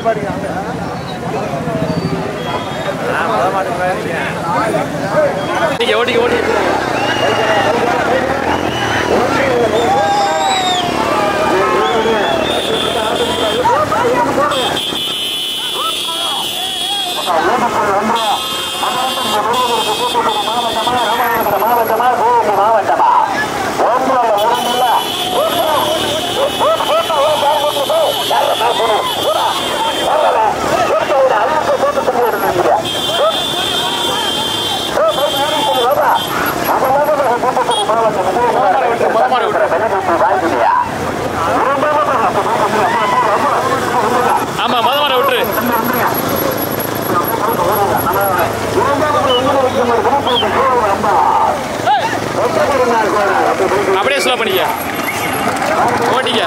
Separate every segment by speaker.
Speaker 1: ஓடி ஓடி ஆமா மதமாட விட்டுரு. அப்படியே ஸ்லோ பண்ணிக்க ஓட்டிக்க.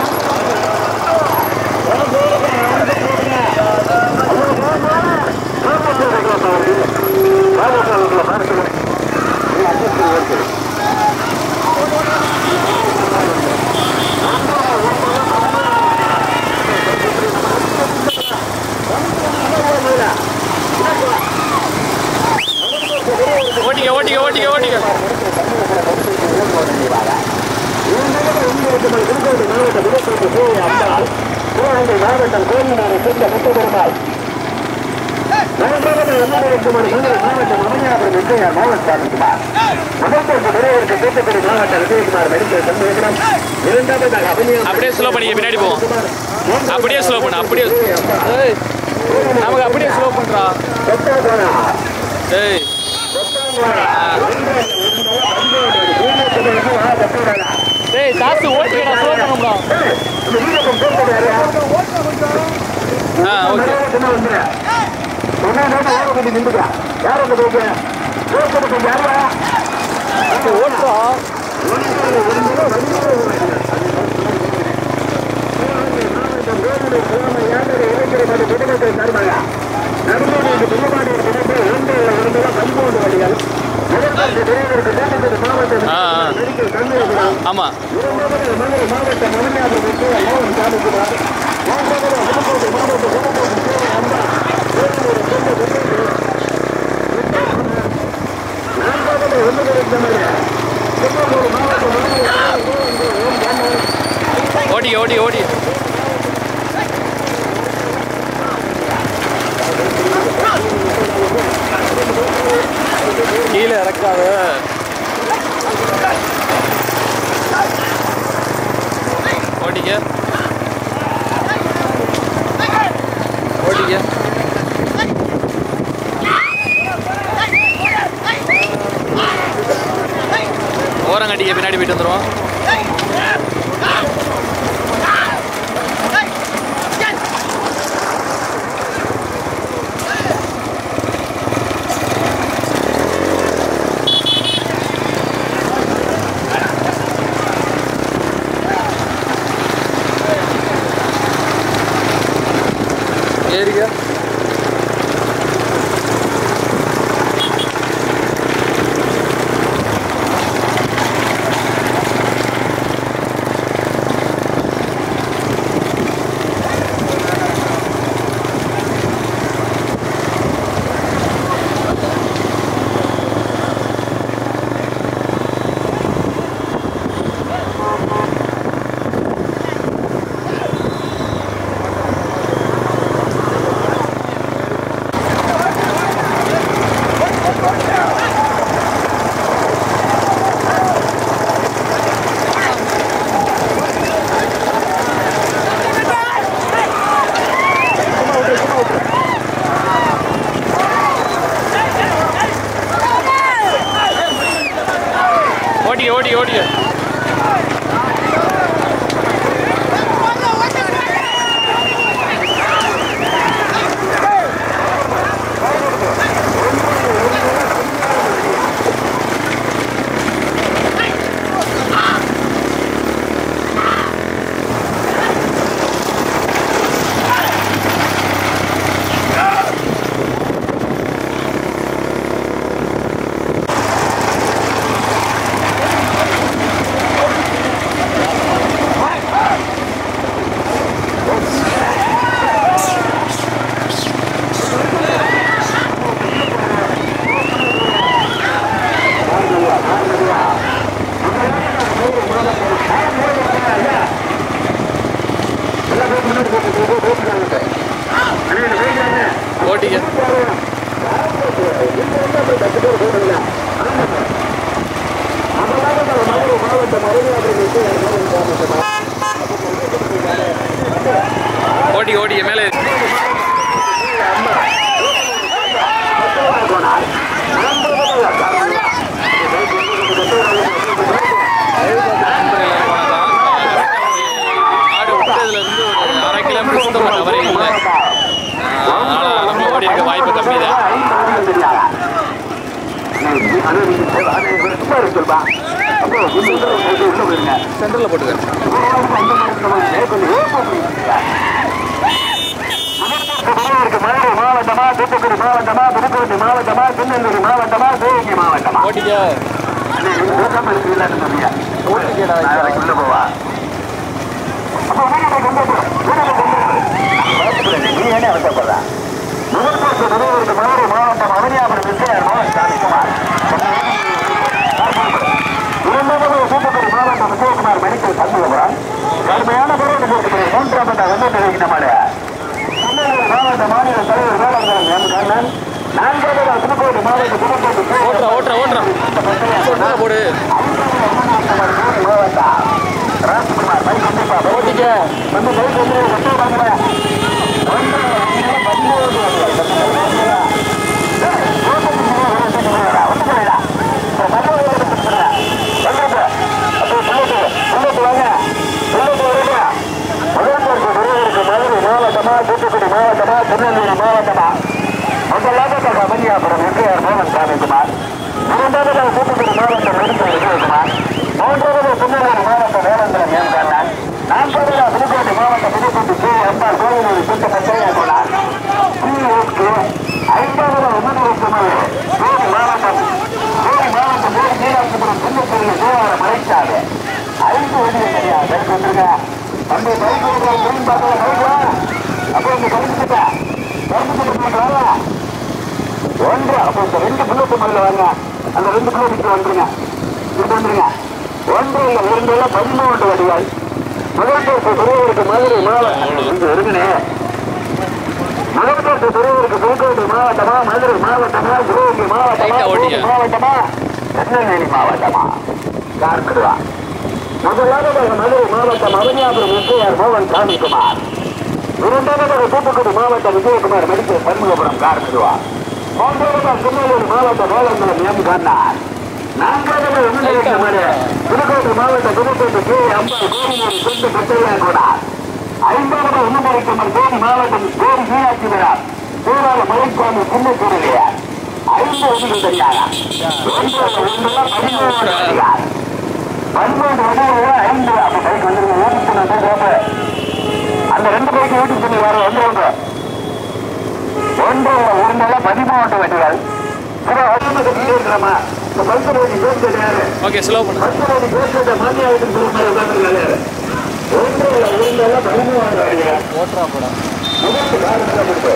Speaker 1: ஓட்டிக்க ஓட்டிக்க ஓட்டிக்க ஓட்டிக்க. அப்படியே ஸ்லோ பண்ணிக்க பின்னாடி போவோம். அப்படியே ஸ்லோ பண்ண அப்படியே நமக்கு அப்படியே ஸ்லோ பண்றா. ஏய் ஏய் சாத்து ஓட்டிடா ஸ்லோ பண்ணும்டா. ஓகே ஓட்டுறா. ஆமா ஓடி ஓடி ஓடி. கீழே இறக்காத. ஓடிக்க ஓடிக்க. ஓரங்கட்டிக்க பின்னாடி போயிட்டு வந்துடும். ஏறிக்க. ஓடிக்க ஓடிக்க ஓடிக்க. ஓடி ஓடி மேலே ஆடு விட்டதுலேருந்து ஒரு 1/2 கிலோமீட்டர் சுத்தமாக டவரே இல்லை. அதனால் நம்ம ஓடி இருக்க வாய்ப்பு கம்மி தான். சென்டரில் போட்டுக்க. மாவட்டமா, தூத்துக்குடி மாவட்டமா, புதுக்கோட்டை மாவட்டமா, திருநெல்வேலி மாவட்டமா, சிவகங்கை மாவட்டமா? ஓட்டிக்க. உள்ள போவா. நீ என்ன அவசரப்படுற? முதல்வருக்கு மதுரை மாவட்டம் அவனியாபுரம் விஜயகுமார் சாமிக்குமார். இரண்டாவது தூத்துக்குடி மாவட்டம் விஜயகுமார் மெடிக்கல் சண்முகபுரம். கடுமையான போராட்டத்திற்கு 3ஆம் வெள்ளி நம்மள மாவட்ட மாநில தலைவர் வேளாங்கரம் எம் கண்ணன். 4வது புதுக்கோட்டை மாவட்ட புதுக்கோட்டை போடு மாவட்டம் ராஜ்குமார் பைக் கண்டிப்பா ஓட்டிக்க வந்து பைக் வந்து ஒட்டுவாங்க. மதுரை மாவட்டமா, தூத்துக்குடி மாவட்டமா, திருநெல்வேலி மாவட்டமா? முதலாவது அவனியாபுரம் எம்ஜிஆர் மோகன் சாமிக்குமார். இரண்டாவது தூத்துக்குடி மாவட்டம் மெடிக்கல் விஜயகுமார். 3வது திருநெல்வேலி மாவட்டம் வேளாங்கரம் எம் கண்ணன். 4வது புதுக்கோட்டை மாவட்டம் புதுக்கோட்டை கே அம்பாள் கோவிலூர் சுத்த பச்சையாக்குனார். 5வது உமதுரை தேனி மாவட்டம் தேனி மீனாட்சிபுரம் சின்னப்பெரிய தேவார மலைச்சாலை. 5 வழியை கிடையாது பைக் வந்துருங்க. தம்பி பைக் மீன் பார்க்க பைக்கா அப்போ இங்க கழிச்சுட்டா கழிச்சுட்டு ஒன்று. அப்போ இந்த 2 புல்லட்டு முதல்ல வாங்க. அந்த 2 புல்லட்டுக்கு வந்துருங்க. இது வந்துருங்க. 1 இல்லை 2 இல்லை 13 வடிவாய் முதல்வருக்கு துறையூருக்கு மதுரை மாவட்டம். இங்க இருக்குனே முதல்வருக்கு துறையூருக்கு புதுக்கோட்டை மாவட்டமா, மதுரை மாவட்டமா, சிவகங்கை மாவட்டமா, மாவட்டமா, திருநெல்வேலி மாவட்டமா? கார்குடுவா. முதலாவது மதுரை மாவட்டம் அவனியாபுரம் எம்ஜிஆர் மோகன் சாமிக்குமார். இரண்டாவது தூத்துக்குடி மாவட்டம் விஜயகுமார் மெடிக்கல் சண்முகபுரம் கார்குடுவா. 3வது திருநெல்வேலி மாவட்டம் வேளாங்கரம் எம் கண்ணன். 4வது புதுக்கோட்டை மாவட்டம் புதுக்கோட்டை கே அம்பாள் கோவிலூர் சொந்த பச்சையாக்குனார். 5வது உமதுரைக்கம்மன் தேனி மாவட்டம் தேனி மீனாட்சிபுரம் தேவார மலைச்சாமி சின்னப்பெரியார். 5 வழிகள் தெரியாத 13 வடிவில் 5. அப்ப பைக் வந்துருங்க. ஓட்டு அந்த 2 பைக்கு ஓட்டு பண்ணி வர வந்துருங்க. 1 13 வண்டிகள் இருக்கிறமா பைக்கு ஓட்டி பேர் கிடையாது. ஓகே ஸ்லோ பண்ணு. பைக்கு ஓட்டி பேர் மானியா வீட்டுக்கு சொல்ல மாதிரி உட்காந்துருக்காரு. 1 13 வண்டிகள் ஓட்டுறா போட முதற்கு காரணத்தை கொடுத்து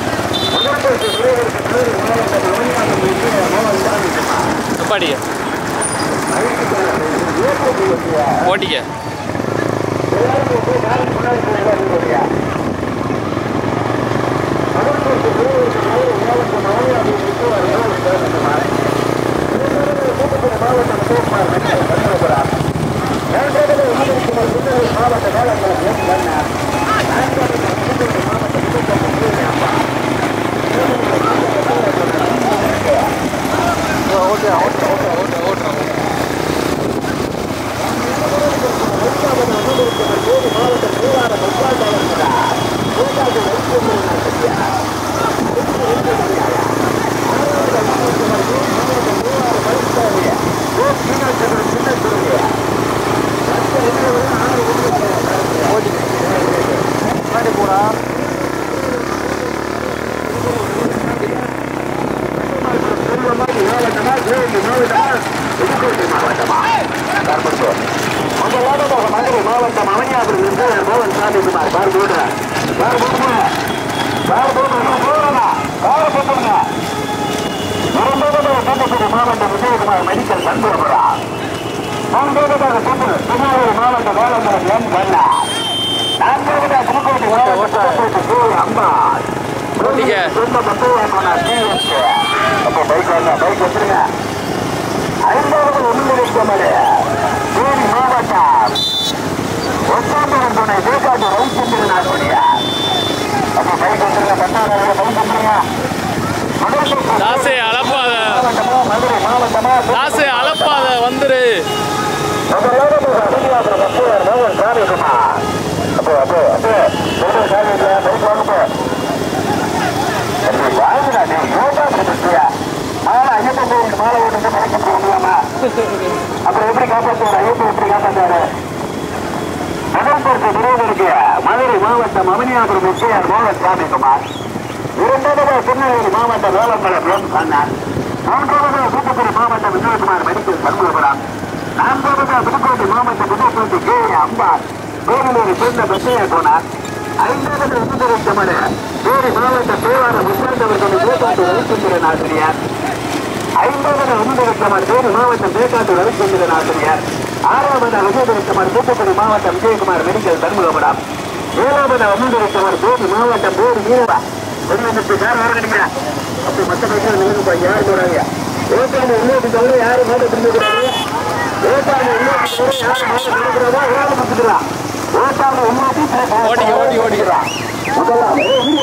Speaker 1: அப்பாடியா ஓட்டிக்க. மதுரை மாவட்டம் அவனியாபுரம் எம்ஜிஆர் மோகன் சாமிக்குமார். தூத்துக்குடி மாவட்டம் விஜயகுமார் மெடிக்கல் சண்முகபுரம். 3வது திருநெல்வேலி மாவட்டம் வேளாங்கரம் எம் கண்ணன். 4வது புதுக்கோட்டை மாவட்டம் கே அம்பாள் சொந்த பச்சையாக்குனார். அப்போ பைக் வாங்க, பைக் வச்சிருங்க. 5வது உமதுரைக்கம்மன் தேனி தேக்காட்டு ரவிச்சந்திரன் ஆடுவடியா அப்ப பைக் வந்துருங்க பட்டாளர்கள் பைக் வந்துருங்க
Speaker 2: தாசே அளப்பாத
Speaker 1: மதுரை மாவட்டமா
Speaker 2: தாசே அளப்பாத வந்துரு
Speaker 1: அப்போ அப்போ அப்போ சாமி இல்ல பைக் வாங்கப்போ வாங்குடா நீ யோகா செஞ்சியா மாலை ஐயப்ப கோயிலுக்கு மாலை ஓட்டு மறைக்க போகலாமா அப்புறம் எப்படி காப்பாற்றுவார் ஐயப்ப எப்படி காப்பாற்றாரு முதல் பரிசு பெறுவதற்கு மதுரை மாவட்டம் அவனியாபுரம் முக்கியார் மோகன் சாமிக்குமார் இரண்டாவது திருநெல்வேலி மாவட்டம் வேலம்பலம் எம் கண்ணன் மூன்றாவது தூத்துக்குடி மாவட்டம் விஜயகுமார் மெடிக்கல் சண்முகபுரம் நான்காவது புதுக்கோட்டை மாவட்டம் புதுக்கோட்டை கே அம்பார் கோவிலூரை சேர்ந்த பெத்தையா கோனார் ஐந்தாவது உத்தரவிட்டமடு வேறு மாவட்டம் தேவாரம் உட்கார்ந்தவர்கள் தேக்காட்டு ரவிச்சந்திரன் ஆசிரியர் ஐந்தாவது உத்தரவிட்டமடு வேறு மாவட்டம் தேக்காட்டு ரவிச்சந்திரன் ஆசிரியர் ஆறாவது உத்தரவிட்டமடு தூத்துக்குடி மாவட்டம் விஜயகுமார் மெடிக்கல் சண்முகபுரம் ஏழாவது உத்தரவிட்டமடு வேறு மாவட்டம் வேறு வீரரா அப்படி மற்ற பைசா நினைவு யாரு போறாங்க ஓட்டாண்டு இன்னொரு தவிர யாரும் மாட்ட திரும்பக்கூடாது ஓட்டாண்டு இன்னொரு தவிர யாரும் மாட்ட திரும்பக்கூடாதா யாரும் பார்த்துக்கலாம் ஓட்டாண்டு இன்னொரு ஓடிக்கிறான் முதலாம்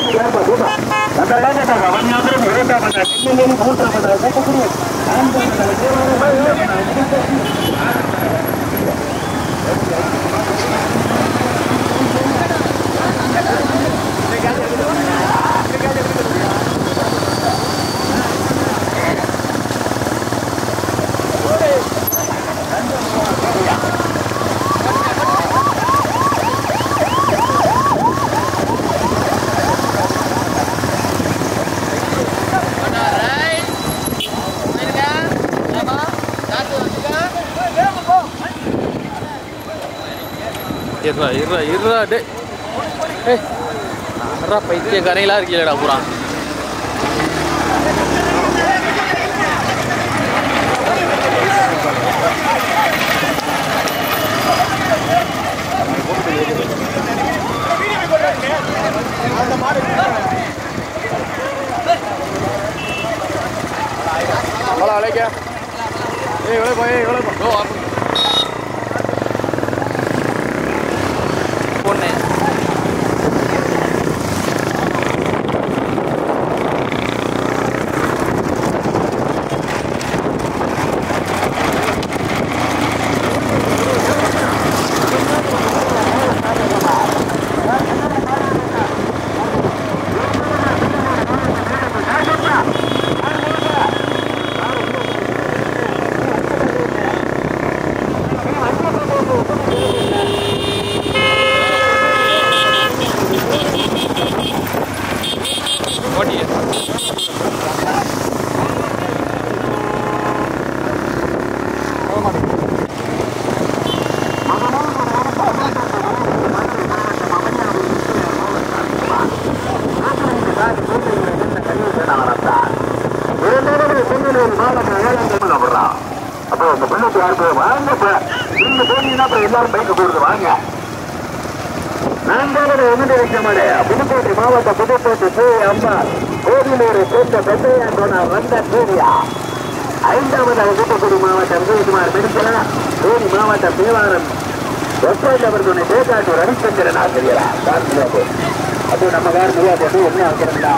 Speaker 2: பைத்தியக்காரைகளா இருக்கீங்களா பூரா பொண்ணு எல்லாரும் பைக்கு கொடுத்து வாங்க நான்காவது புதுக்கோட்டை மாவட்டம் புதுக்கோட்டை கே அம்பார் கோவிலூரை சேர்ந்த பெத்தையா கோனார் வந்த சூரியா ஐந்தாவது தூத்துக்குடி மாவட்டம் விஜயகுமார் மெடிக்கலா தேனி மாவட்டம் தேவாரம் ஒற்றைந்தவர்களுடைய தேக்காட்டு ரவிச்சந்திரன் ஆசிரியரா அது நம்ம கார் முடியாது என்ன வைக்கிறா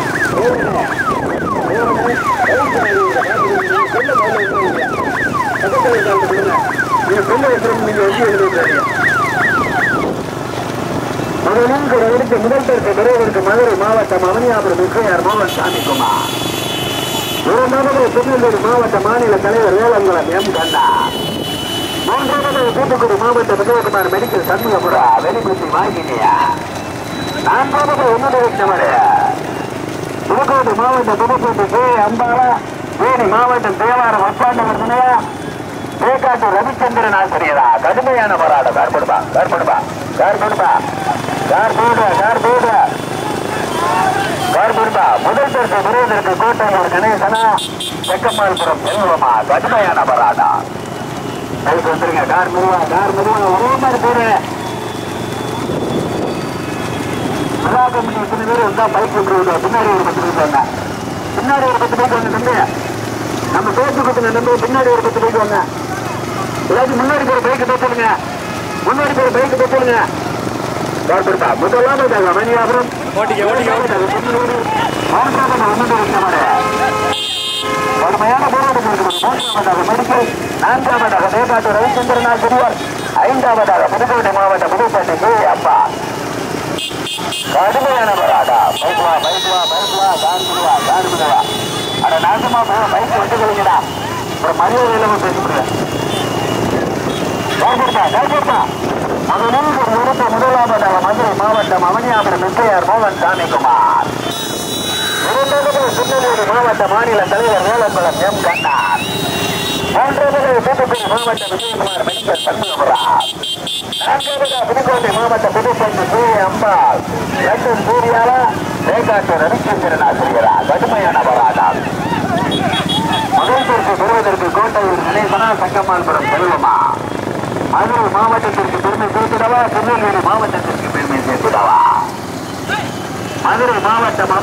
Speaker 2: முதல் பரிசு பெறுவதற்கு மதுரை மாவட்டம் அவனியாபுரம் முக்கியார் மோகன் சாமிக்குமார் இரண்டாவது திருநெல்வேலி மாவட்ட மாநில தலைவர் வேலங்குளம் எம் கண்ணா மூன்றாவது தூத்துக்குடி மாவட்ட விஜயகுமார் மெடிக்கல் சண்முகபுரா வெளிக்குத்தி வாங்கினியா நான்காவது உன்னதமடு புதுக்கோட்டை மாவட்டம் புதுக்கோட்டை கே அம்பாலா தேனி மாவட்டம் தேவாரம் வச்சாண்டவர்தனையா தேக்காட்டு ரவிச்சந்திரன் ஆசிரியரா கடுமையான போராட்டம் முதல் பரிசு பெறுவதற்கு கோட்டையூர் கணேசனா செக்கம்மாள்புரம் செல்வமா கடுமையான போராட்டம் பைக் வந்துருங்க கார் மெதுவா ஒரே மாதிரி போரு மலா கம்பெனி இத்தனை பேர் வந்தா பைக் விட்டுருவோம் பின்னாடி ஒரு 10 பேர் வந்தேன் பின்னாடி ஒரு 10 பேர் வந்து தம்பி நம்ம பேச்சு கொடுத்துங்க நம்பி பின்னாடி ஒரு 10 பேர் வந்தேன் எல்லாத்தையும் முன்னாடி போற பைக்கு தோத்துருங்க முதலாவதாக மணியாபுரம் கடுமையான போராட்டம் மூன்றாவதாக மெடிக்கல், நான்காவதாக மேகாட்டு ரவிச்சந்திரநாத் பெரியார், ஐந்தாவதாக புதுக்கோட்டை மாவட்டம் புதுப்பேட்டை கே அப்பா. கடுமையான போராட்டம். பைக்குவா பைக்குவா பைக்குவா காண்புவா காண்புவா அட நாசமா போய் பைக் வந்து கொள்ளுங்கடா. ஒரு மரியாதை இல்லாம பேச முடியாது. முதலாவதாக மதுரை மாவட்டம் அவனியாபுரம் எஸ்ஐஆர் மோகன் சாமிக்குமார். திருநெல்வேலி மாவட்ட மாநில தலைவர் வேலம்பலம் எம் கண்ணார். மூன்றாவது தூத்துக்குடி மாவட்டம் விஜயகுமார் மெடிக்கல் சண்முகபுரம். நான்காவது புதுக்கோட்டை மாவட்டம் புதுப்பேட்டை கே அம்பாள். லண்டன் சூர்யாலா மேகாட்டு ரவிச்சந்திரநாத் பெரியார். கடுமையான போராட்டம். முதல்வருக்கு பெறுவதற்கு கோட்டையில் நினைவனா சங்கம்மாள்புரம் செல்வமா. மதுரை மாவட்டத்திற்கு பெருமை சேர்த்துடவா, திருநெல்வேலி மாவட்டத்திற்கு பெருமை சேர்த்துடவா? மதுரை மாவட்டம்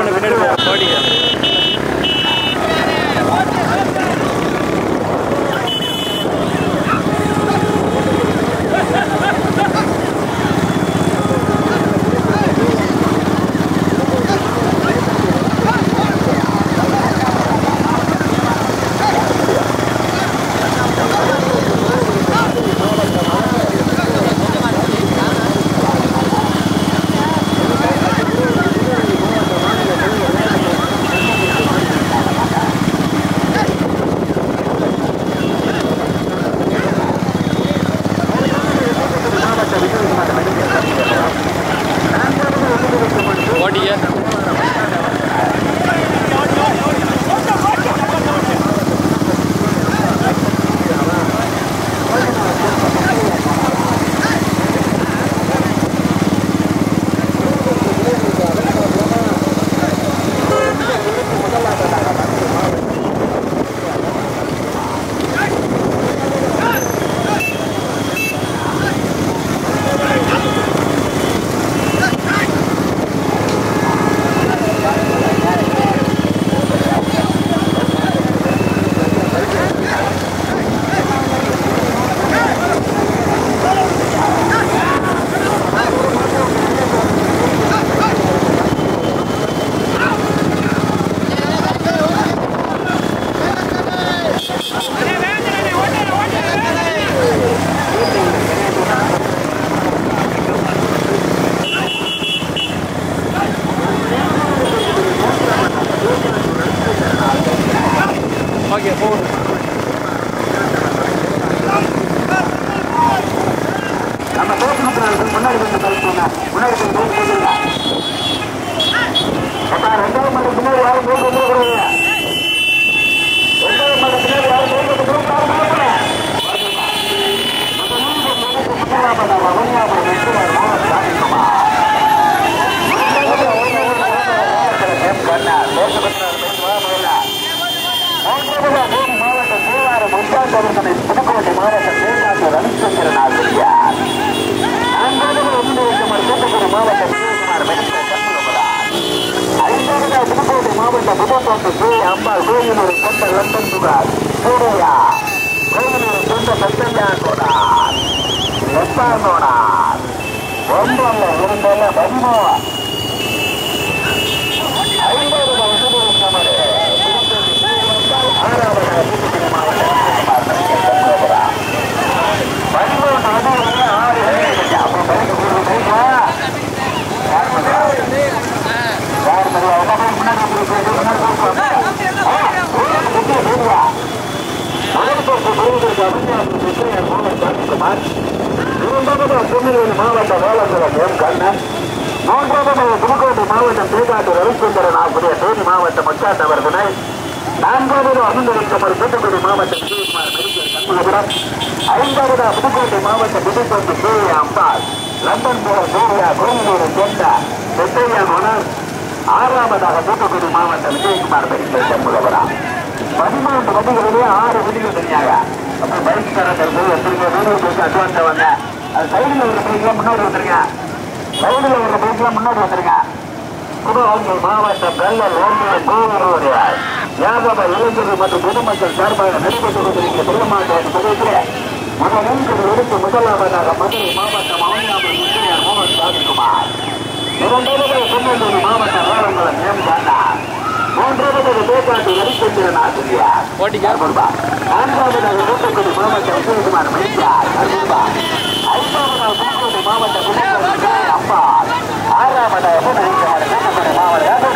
Speaker 2: புதுக்கோட்டை மாவட்டம் மேகாட்டு ரவிச்சந்திரநாத் பெரியார். தூத்துக்குடி மாவட்டம் விஜயகுமார் மெடிக்கல் சண்முகபுரம். ஐந்தாவது புதுக்கோட்டை மாவட்டம் புதுப்பேட்டை கே அம்பாள். கோயிலூர் கொண்ட லண்டன் புகார் சூரையா. கோயிலூர் கொண்ட சத்தஞ்சா கோனார் வெப்பார் கோனார். ஒன்றல்ல இரண்டல்ல 13 திருநெல்வேலி மாவட்டம் வேலங்குளம் எம் கண்ணன். மூன்றாவது புதுக்கோட்டை மாவட்டம் மேகாட்டு ரவிச்சந்திரநாத் பெரியார். தேனி மாவட்டம் முச்சாண்டவர் துணை. நான்காவது அமர்ந்திருக்கும் தூத்துக்குடி மாவட்டம் விஜயகுமார் மெடிக்கல் சண்முகபுரம். ஐந்தாவது புதுக்கோட்டை மாவட்டம் புதுப்பேட்டை கே அம்பாள். லண்டன் சூர்யா. கோயிலூர் கொண்ட வெத்தையா மோனர். ஆறாவதாக தூத்துக்குடி மாவட்டம் விஜயகுமார் மெடிக்கல் சண்முகபுரம். 13 வண்டிகளிலே 6 விதிகள் தனியாக. அப்புறம் பைக்காரர்கள் போய் வந்துருங்க. வீடியோ போட்டு அட்வான்ஸ் வாங்க. அது சைடில் ஒரு பைக்லாம் முன்னாடி வந்துருங்க. சைடில் ஒரு பைக்லாம் முன்னாடி வந்துருங்க. சிவகங்கை மாவட்டம் வெள்ளல் ஓம்பியம் கோவூர் யாதவ இளைஞர்கள் மற்றும் பொதுமக்கள் சார்பாக நடைபெற்று கொண்டிருக்கிற பெருமாட்டு பகுதியில் முதலில் எடுத்து முதலாவதாக மதுரை மாவட்டம் அவனியாபுரம் எஸ்ஐஆர் மோகன் சாமி
Speaker 1: கோபாட்டு ரவிச்சந்திரன் ஆசிரியார் நான்காவதாக தூத்துக்குடி மாவட்ட விஜயகுமார் மைத்தியார் ஐந்தாவதாக புதுக்கோட்டை மாவட்ட அப்பா ஆறாவதாக தூத்துக்குடி மாவட்ட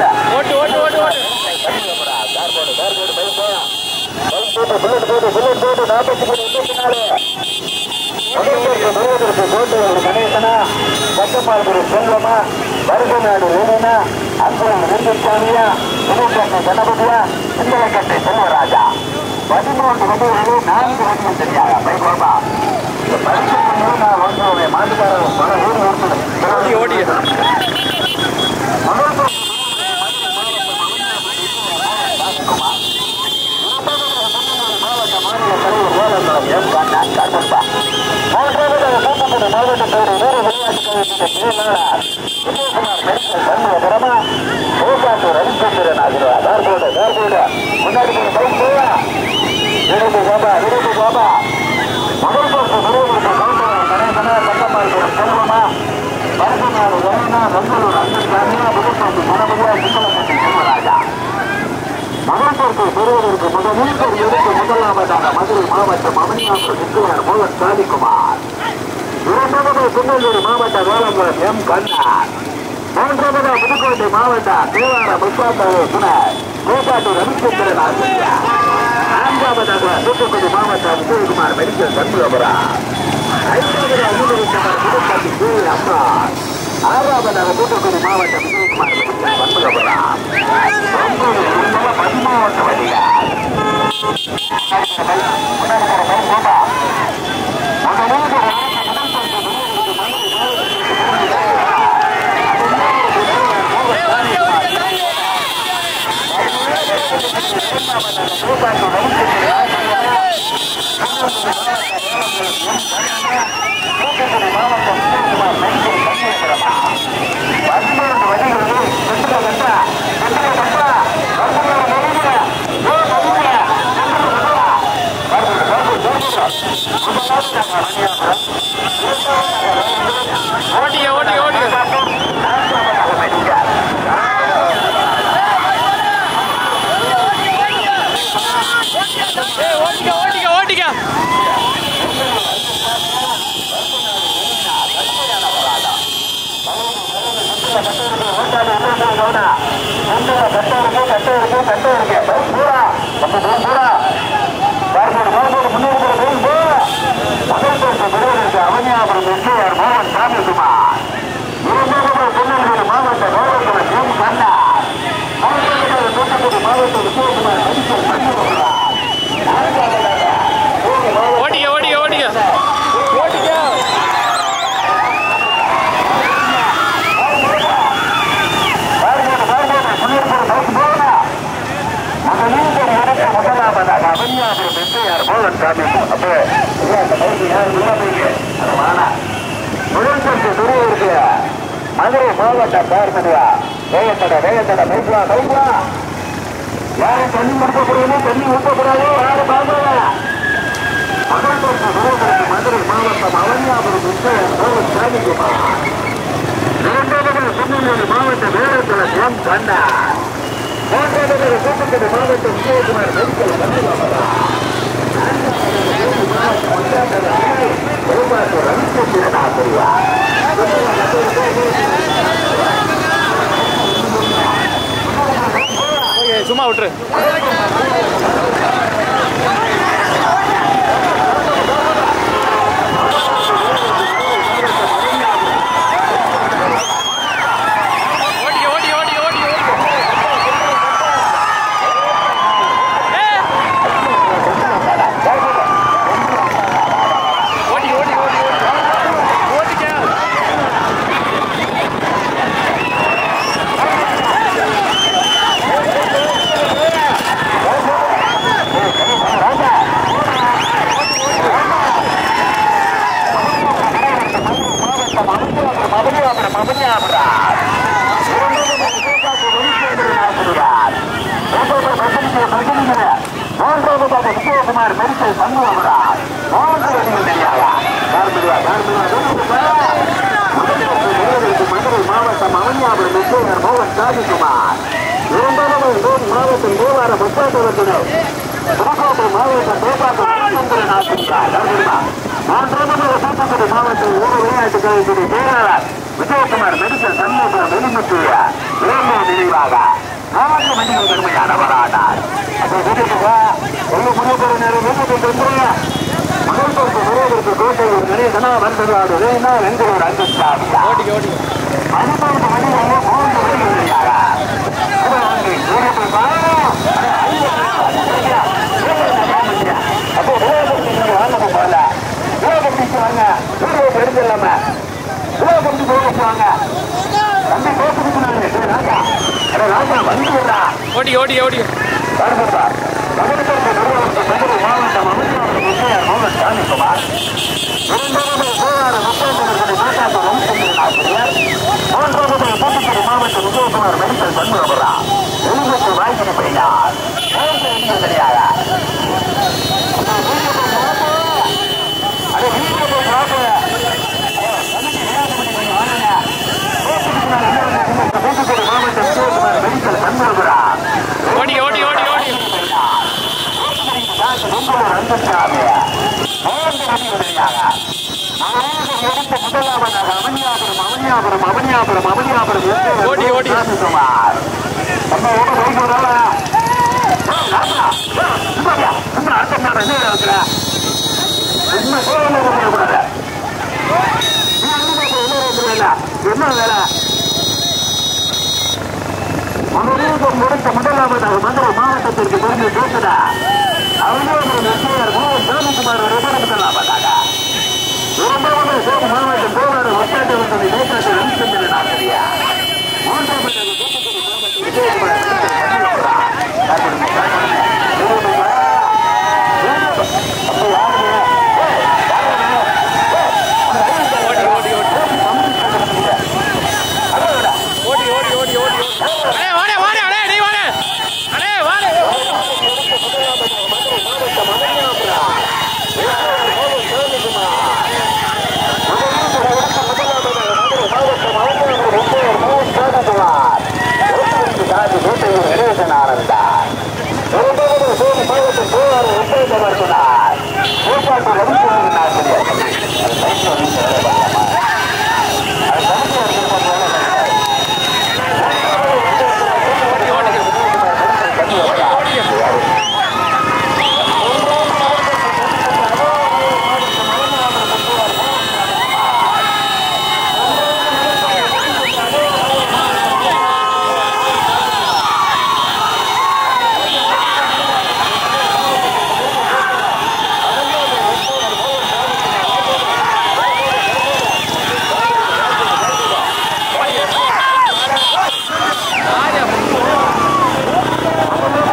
Speaker 1: கணேசனா கட்டப்பாடு செல்வமா வருகநாடு வேணுனா அங்குலம் வெங்கசாமியா புதுக்கோட்டை கணபதியா சிந்தலக்கட்டை செல்வராஜா 13 வண்டிகளிலே 4 வண்டிகள் தெரியாதா பைகோபா இந்த பரிசு நான் வந்து மாட்டுக்காரர் பல ஊர் ஓடி ரவிச்சந்திரன் ஆகிறார் முன்னாடி பாபா முதல் போட்டு செல்வமா வருகநாடு வேணுனா பெங்களூர் அங்கசாமியா புதுக்கோட்டை கணபதியா சிந்தலக்கட்டை செல்வராஜா மகப்பொருட்கள் பெறுவதற்கு முதலாவதாக மதுரை மாவட்டம் அவனியாபுரம் விஜயார் மோகன் சாதிக்குமார் இரண்டாவது திருநெல்வேலி மாவட்ட வேளங்குளம் எம் கண்ணார் மூன்றாவது புதுக்கோட்டை மாவட்ட தேவார முஸ்தாபாவை துணர் கோபாட்டு ரவிச்சந்திரன் ஆசிரியார் நான்காவதாக தூத்துக்குடி மாவட்ட விஜயகுமார் மெடிக்கல் சண்முகபுரம் ஐந்தாவது அனுமதித்தவர் புதுக்கோட்டை ஜோதி அம்மா ஆறாவதாக தூத்துக்குடி மாவட்ட விஜயகுமார் மெடிக்கல் சண்முகபுரம் 10 வண்டிகள் அவனியாபுரம் விஜயார் மோகன் சாமிக்குமார் திருநெல்வேலி மாவட்ட வேளங்குளம் எம் கண்ணார் தூத்துக்குடி மாவட்ட விஜயகுமார் மெடிக்கல் சண்முகபுரம் முதலாவதாக அவனியாபுரம் விஜயார் மோகன் சாமிக்குமார் துறையூருக்கு மதுரை மாவட்ட பார்மதியா வேகத்தட பைக்லா யாரும் தண்ணி கொடுக்கக்கூடாது தண்ணி ஊற்றக்கூடாது யாரும் பார்க்கல மதுரை மாவட்டம் அவனியாபுரம் விஜயார் மோகன் சாமிக்குமார் இரண்டாவது திருநெல்வேலி மாவட்ட வேளங்குளம் எம் கண்ணார் மூன்றாவது தூத்துக்குடி மாவட்டம் விஜயகுமார் மெடிக்கல் சண்முகபுரம்
Speaker 3: சும்மா விட்டுரு விஜயகுமார் மெடிக்கல் சண்முகபுரம் மதுரை மாவட்டம் அவனியாபுரம் விஜயர் மோகன் சாதிக்குமார்
Speaker 2: இரண்டாவது மாவட்டம் தேவார முத்தாட்டத்தினர் புதுக்கோட்டை மாவட்டம் தேவாரம் நாசிக்கிறார். மூன்றாவது தூத்துக்குடி மாவட்டம் ஊர் விளையாட்டு கழகத்துடைய செயலாளர் விஜயகுமார் மெடிக்கல் சண்முகம் வெளிமுற்றிய இளைஞர் நினைவாக 4 மணிகள் கடுமையான போராட்டார். அப்போ முடிவு நேரம் முதல்வருக்கு முறையதற்கு கோட்டை ஒரு நிலையனா வந்ததாடு வெங்கலூர் அங்குஸ்தாமி 15 மணிகளிலே 3 மணிகளாக அப்போ வாங்க போல உலகத்துக்கு வாங்க ஊருக்கு எடுத்துலாம உலகத்துக்கு போவாங்க தம்பி பேசுறாங்க ராஜா வந்துடுறா
Speaker 4: ஓடி ஓடி ஓடி
Speaker 2: மாவட்டம் அமைச்சர் மோகன் சாமிக்குமார் இரண்டாவது போராட முப்பது மாட்டாக்க வம்சத்தின் ஆசிரியர் மூன்றாவது தூத்துக்குடி மாவட்டம் விஜயகுமார் மெடிக்கல் சண்முகபுரா எழுபத்து வாய்ப்பு பெய்யார் கிடையாது. தூத்துக்குடி மாவட்டம் விஜயகுமார் மெடிக்கல் சண்முகபுரா
Speaker 4: ஓடி ஓடி ஓடி ஓடி ஓடி ஓடி
Speaker 2: என்ன வேலை முடித்த முதலாவதாக மதுரை மாவட்டத்திற்கு பெருமை பேசுதா அவர்கள் சாமிக்குமார் மாவட்டம் போராட ஒட்டாட்டத்தை மூன்றாவது